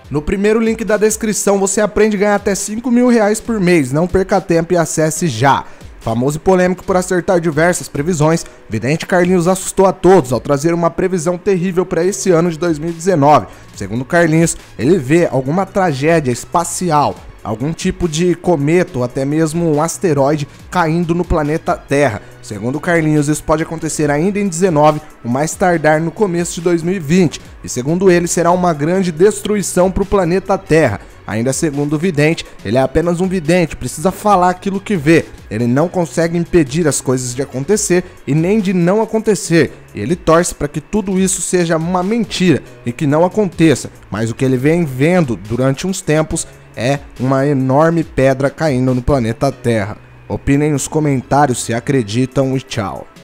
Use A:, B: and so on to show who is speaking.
A: No primeiro link da descrição você aprende a ganhar até R$ 5.000 por mês, não perca tempo e acesse já. Famoso e polêmico por acertar diversas previsões, vidente Carlinhos assustou a todos ao trazer uma previsão terrível para esse ano de 2019. Segundo Carlinhos, ele vê alguma tragédia espacial, algum tipo de cometa ou até mesmo um asteroide caindo no planeta Terra. Segundo Carlinhos, isso pode acontecer ainda em 19, o mais tardar no começo de 2020. E segundo ele, será uma grande destruição para o planeta Terra. Ainda segundo o vidente, ele é apenas um vidente, precisa falar aquilo que vê. Ele não consegue impedir as coisas de acontecer e nem de não acontecer. E ele torce para que tudo isso seja uma mentira e que não aconteça. Mas o que ele vem vendo durante uns tempos é uma enorme pedra caindo no planeta Terra. Opinem nos comentários se acreditam e tchau.